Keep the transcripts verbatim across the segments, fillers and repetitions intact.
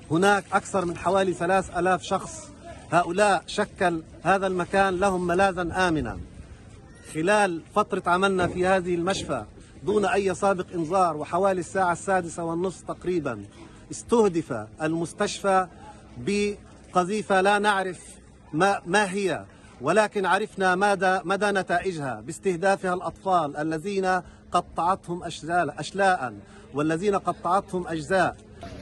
هناك أكثر من حوالي ثلاث آلاف شخص. هؤلاء شكل هذا المكان لهم ملاذا آمنا. خلال فترة عملنا في هذه المشفى دون أي سابق إنذار وحوالي الساعة السادسة والنصف تقريبا استهدف المستشفى بقذيفة لا نعرف ما, ما هي، ولكن عرفنا مدى, مدى نتائجها باستهدافها الأطفال الذين قطعتهم أشلاء والذين قطعتهم أجزاء.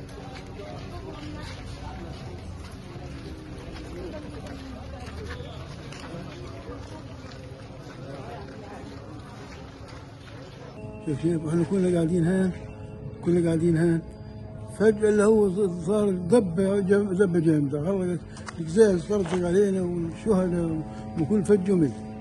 شوف شوف احنا كنا قاعدين هان كنا قاعدين هان فجأة اللي هو صار ضبة ضبة جامدة، خلص القزاز طرطق علينا والشهداء وكل فجوا مت.